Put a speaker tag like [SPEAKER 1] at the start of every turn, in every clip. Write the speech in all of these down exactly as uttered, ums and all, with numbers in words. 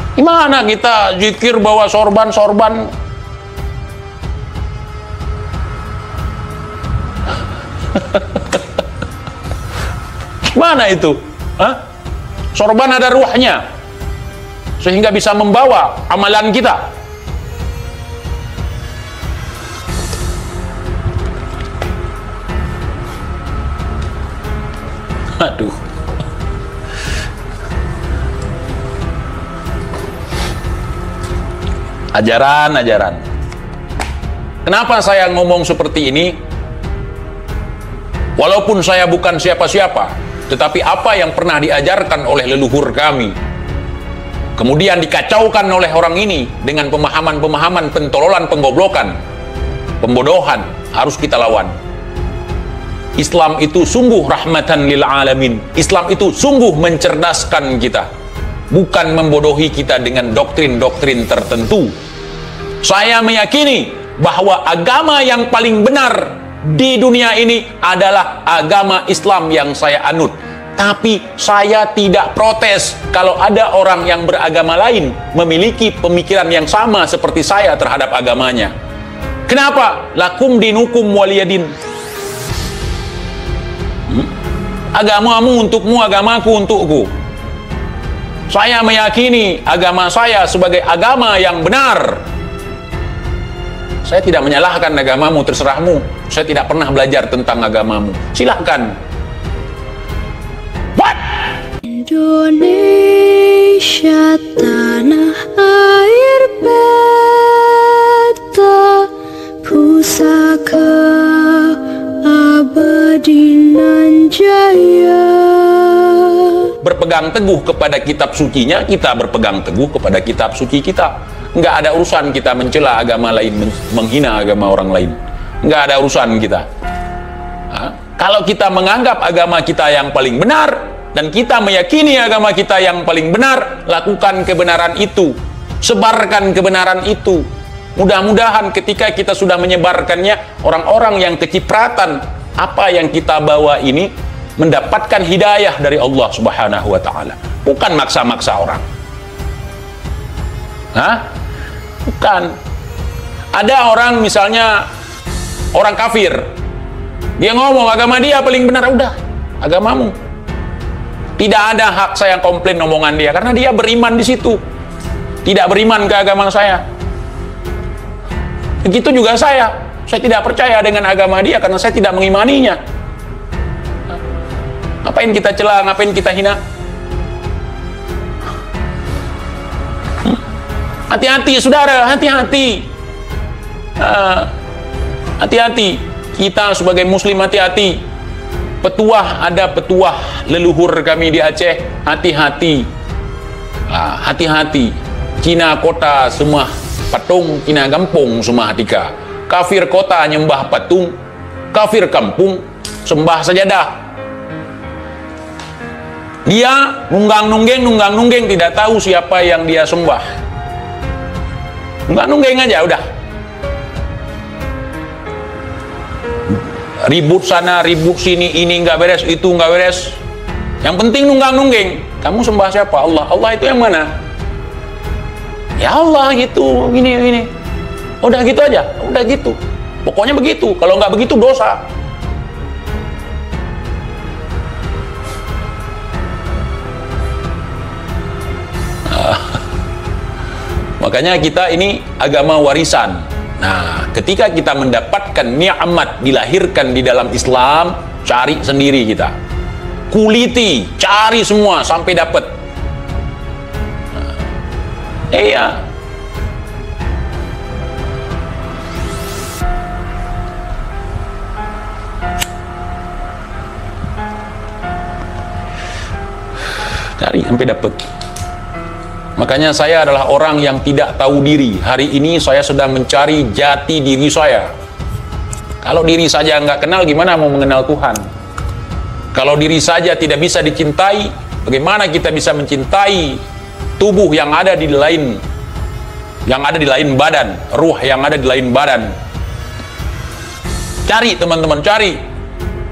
[SPEAKER 1] Gimana kita zikir bawa sorban-sorban? Gimana itu? Hah? Sorban ada ruhnya, sehingga bisa membawa amalan kita. Aduh. Ajaran-ajaran. Kenapa saya ngomong seperti ini? Walaupun saya bukan siapa-siapa, tetapi apa yang pernah diajarkan oleh leluhur kami, kemudian dikacaukan oleh orang ini dengan pemahaman-pemahaman pentololan, penggoblokan, pembodohan, harus kita lawan. Islam itu sungguh rahmatan lil alamin. Islam itu sungguh mencerdaskan kita, bukan membodohi kita dengan doktrin-doktrin tertentu. Saya meyakini bahwa agama yang paling benar di dunia ini adalah agama Islam yang saya anut. Tapi saya tidak protes kalau ada orang yang beragama lain memiliki pemikiran yang sama seperti saya terhadap agamanya. Kenapa? Lakum dinukum waliyadin. Hmm? Agamamu untukmu, agamaku untukku. Saya meyakini agama saya sebagai agama yang benar. Saya tidak menyalahkan agamamu, terserahmu. Saya tidak pernah belajar tentang agamamu. Silahkan. What?
[SPEAKER 2] Indonesia tanah air beta, pusaka abadi nan jaya.
[SPEAKER 1] Berpegang teguh kepada kitab sucinya, kita berpegang teguh kepada kitab suci kita. Nggak ada urusan kita mencela agama lain, menghina agama orang lain. Nggak ada urusan kita. Nah, kalau kita menganggap agama kita yang paling benar, dan kita meyakini agama kita yang paling benar, lakukan kebenaran itu. Sebarkan kebenaran itu. Mudah-mudahan ketika kita sudah menyebarkannya, orang-orang yang kecipratan apa yang kita bawa ini mendapatkan hidayah dari Allah Subhanahu wa Ta'ala. Bukan maksa-maksa orang. Hah? Bukan. Ada orang misalnya orang kafir, dia ngomong agama dia paling benar, udah agamamu. Tidak ada hak saya komplain omongan dia karena dia beriman di situ. Tidak beriman ke agama saya. Begitu juga saya. Saya tidak percaya dengan agama dia karena saya tidak mengimaninya. Ngapain kita cela, ngapain kita hina? Hati-hati saudara, hati-hati. Hati-hati. Kita sebagai muslim hati-hati. Petuah, ada petuah leluhur kami di Aceh, hati-hati. Hati-hati. Cina kota semua patung, Cina kampung semua hatika. Kafir kota nyembah patung, kafir kampung sembah sajadah. Dia nunggang-nunggeng, nunggang-nunggeng, tidak tahu siapa yang dia sembah. Nunggang-nunggeng aja udah. Ribut sana, ribut sini, ini nggak beres, itu nggak beres. Yang penting nunggang-nunggeng. Kamu sembah siapa? Allah. Allah itu yang mana? Ya Allah gitu, gini, gini. Udah gitu aja, udah gitu. Pokoknya begitu. Kalau nggak begitu dosa. Makanya kita ini agama warisan. Nah, ketika kita mendapatkan nikmat dilahirkan di dalam Islam, cari sendiri kita. Kuliti, cari semua sampai dapat. Nah, iya. Cari sampai dapat. Makanya saya adalah orang yang tidak tahu diri. Hari ini saya sedang mencari jati diri saya. Kalau diri saja nggak kenal, gimana mau mengenal Tuhan? Kalau diri saja tidak bisa dicintai, bagaimana kita bisa mencintai tubuh yang ada di lain, yang ada di lain badan, ruh yang ada di lain badan? Cari teman-teman, cari.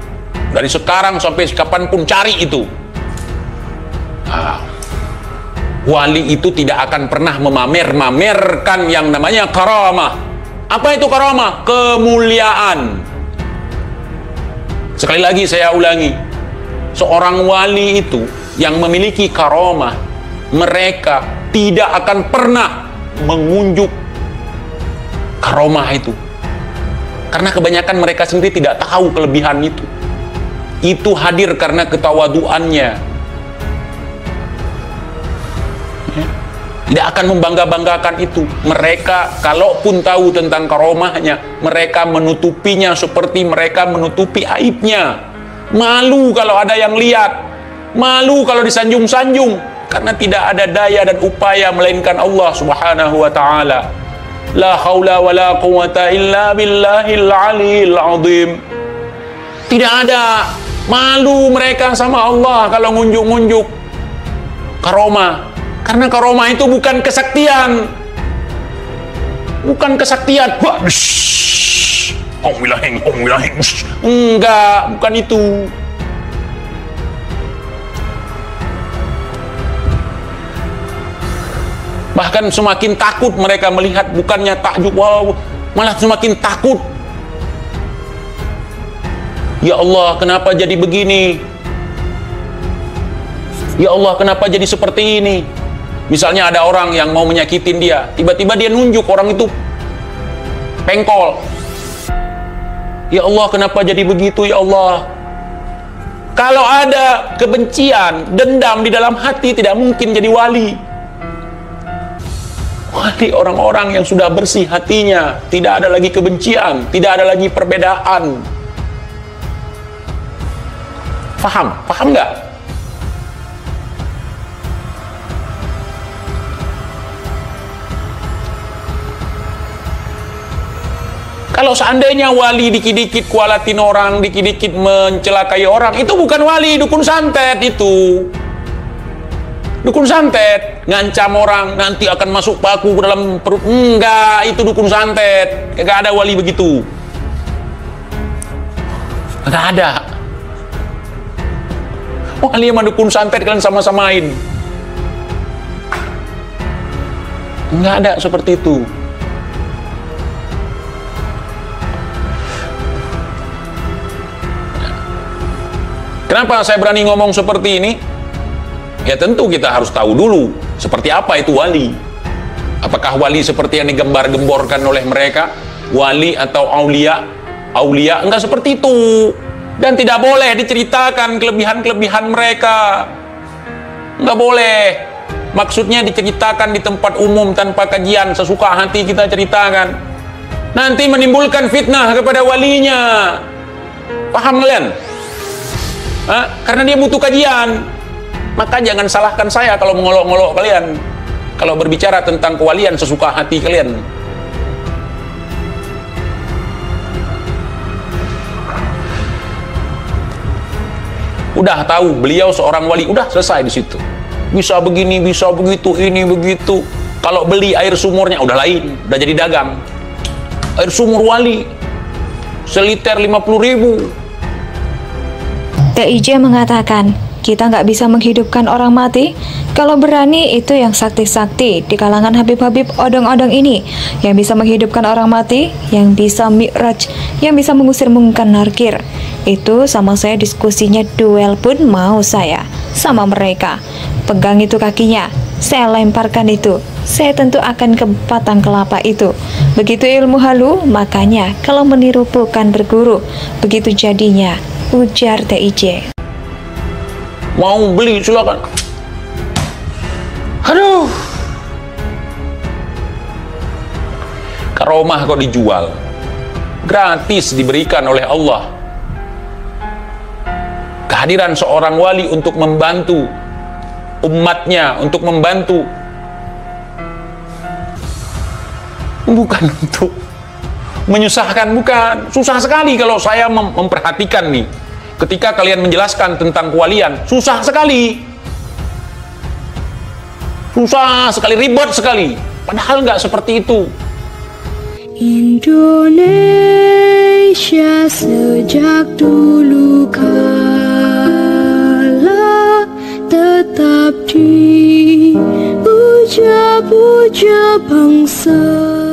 [SPEAKER 1] Dari sekarang sampai kapanpun cari itu. Nah. wali itu tidak akan pernah memamer-mamerkan yang namanya karamah. Apa itu karamah? Kemuliaan. Sekali lagi saya ulangi, seorang wali itu yang memiliki karamah, mereka tidak akan pernah mengunjuk karamah itu, karena kebanyakan mereka sendiri tidak tahu kelebihan itu. Itu hadir karena ketawaduannya. Ya. Tidak akan membangga-banggakan itu. Mereka kalaupun tahu tentang karomahnya, mereka menutupinya seperti mereka menutupi aibnya. Malu kalau ada yang lihat, malu kalau disanjung-sanjung, karena tidak ada daya dan upaya melainkan Allah Subhanahu wa ta'ala. La haula wa la quwata illa billahil aliyil azim. Tidak ada. Malu mereka sama Allah kalau ngunjuk-ngunjuk karomah. Karena karomah itu bukan kesaktian. Bukan kesaktian. Enggak, bukan itu. Bahkan semakin takut mereka melihat, bukannya takjub, wow, malah semakin takut. Ya Allah, kenapa jadi begini? Ya Allah, kenapa jadi seperti ini? Misalnya ada orang yang mau menyakitin dia, tiba-tiba dia nunjuk orang itu pengkol. Ya Allah, kenapa jadi begitu ya Allah? Kalau ada kebencian, dendam di dalam hati, tidak mungkin jadi wali. Wali orang-orang yang sudah bersih hatinya, tidak ada lagi kebencian, tidak ada lagi perbedaan. Paham? Paham nggak? Kalau seandainya wali dikit-dikit kualatin orang, dikit-dikit mencelakai orang, itu bukan wali, dukun santet itu. Dukun santet, ngancam orang, nanti akan masuk paku ke dalam perut. Enggak, itu dukun santet. Enggak ada wali begitu. Enggak ada. Wali sama dukun santet kalian sama-samain. Enggak ada seperti itu. Kenapa saya berani ngomong seperti ini? Ya tentu kita harus tahu dulu seperti apa itu wali. Apakah wali seperti yang digembar-gemborkan oleh mereka? Wali atau aulia? Aulia enggak seperti itu. Dan tidak boleh diceritakan kelebihan-kelebihan mereka. Enggak boleh. Maksudnya diceritakan di tempat umum tanpa kajian, sesuka hati kita ceritakan. Nanti menimbulkan fitnah kepada walinya. Paham kalian? Hah? Karena dia butuh kajian. Maka jangan salahkan saya kalau mengolok-ngolok kalian. Kalau berbicara tentang kewalian sesuka hati kalian. Udah tahu beliau seorang wali, udah selesai di situ. Bisa begini, bisa begitu, ini begitu. Kalau beli air sumurnya udah lain, udah jadi dagang. Air sumur wali seliter lima puluh ribu.
[SPEAKER 3] T I J mengatakan, kita nggak bisa menghidupkan orang mati. Kalau berani itu yang sakti-sakti di kalangan Habib-Habib odong-odong ini, yang bisa menghidupkan orang mati, yang bisa mi'raj, yang bisa mengusir mungkar nakir. Itu sama saya diskusinya duel pun mau saya sama mereka. Pegang itu kakinya, saya lemparkan itu, saya tentu akan ke batang kelapa itu. Begitu ilmu halu, makanya kalau meniru bukan berguru. Begitu jadinya, ujar T I J.
[SPEAKER 1] Mau beli silakan. Aduh. Karomah kok dijual. Gratis diberikan oleh Allah. Kehadiran seorang wali untuk membantu umatnya, untuk membantu, bukan untuk menyusahkan, bukan. Susah sekali kalau saya mem memperhatikan nih, ketika kalian menjelaskan tentang kewalian, susah sekali, susah sekali, ribet sekali, padahal nggak seperti itu.
[SPEAKER 2] Indonesia sejak dulu kala tetap di puja-puja bangsa.